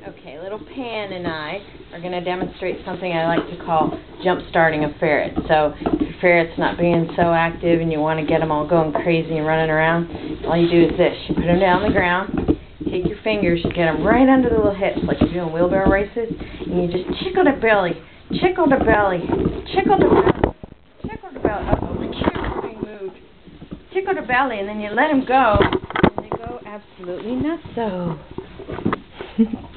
Okay, little Pan and I are going to demonstrate something I like to call jump-starting a ferret. So if your ferret's not being so active and you want to get them all going crazy and running around, all you do is this. You put them down on the ground, take your fingers, you get them right under the little hips like you're doing wheelbarrow races, and you just tickle the belly, tickle the belly, tickle the belly, tickle the belly. Uh-oh, my camera's being moved. Tickle the belly, and then you let them go, and they go absolutely nutso.